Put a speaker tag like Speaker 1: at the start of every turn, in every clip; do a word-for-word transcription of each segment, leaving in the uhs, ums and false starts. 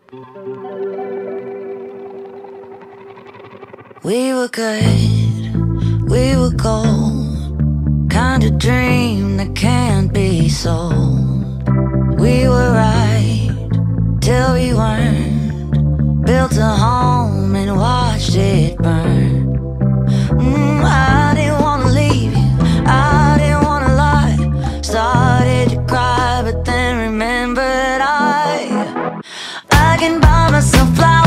Speaker 1: We were good, we were gold, kind of dream that can't be sold. We were right till we weren't, built a home and watched it burn. mm, I didn't wanna leave you, I didn't wanna lie. Started to cry but then remembered I I can buy myself flowers,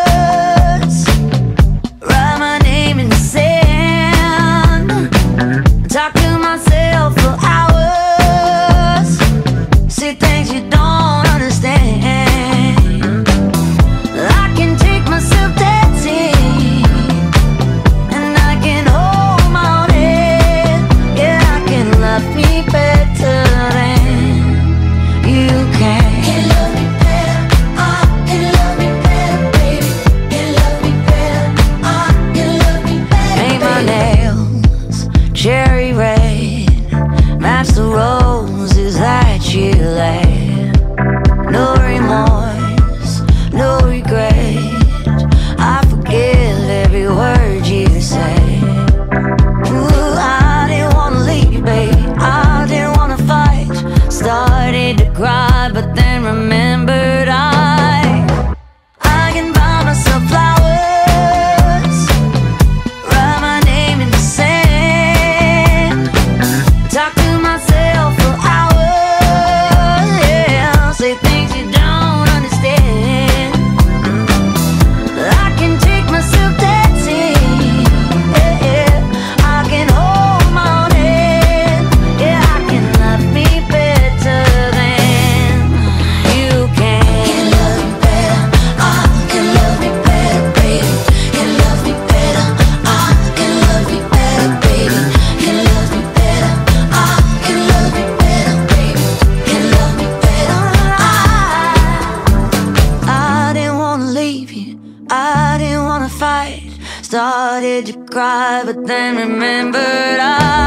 Speaker 1: talk to myself for hours, see things you don't understand. I can take myself dancing, and I can hold my own head. Yeah, I can love me better than you can. Can love me better, I can love me better, baby. Can love me better, I can love me better. Paint my nails cherry red, match the roses that you laid. No remorse, no regret, I forgive every word you say. Ooh, I didn't wanna leave, babe, I didn't wanna fight. Started to cry but then remembered I I can buy myself flowers, write my name in the sand, talk to myself for hours, yeah, say things you don't understand. I can take myself dancing, yeah, yeah. I can hold my own head, yeah, I can love me better than you can. Can love me better, I can love me better, baby. Can love me better, I can love me better, baby. Can love me better, I can love me better, baby. Can love me better, I I didn't wanna leave you, I didn't wanna fight. Started to cry but then remembered I